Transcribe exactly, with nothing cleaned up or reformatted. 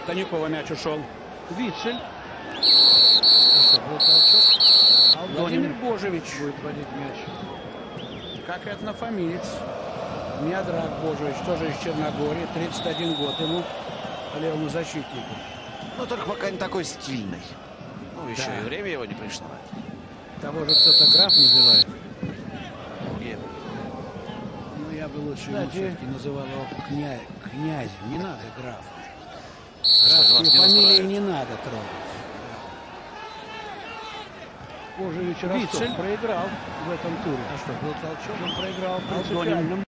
Конюкова мяч ушел. Вицель. А что, был толчок? Владимир Божевич. Будет водить мяч. Как этнофамилец. Миодрак Божевич, тоже из Черногории. тридцать один год ему, левому защитнику. Но только пока не такой стильный. Ну, еще Да. и время его не пришло. Того же кто-то граф называет. Нет. Ну, я бы лучше ему Кстати, все-таки называл его князь. Князь, не надо граф. Кстати, вас Графские не фамилии устраивает. не надо трогать. Божевич Вицель. Ростов проиграл в этом туре. А что, был толчок? Он проиграл Алдонин. принципиальным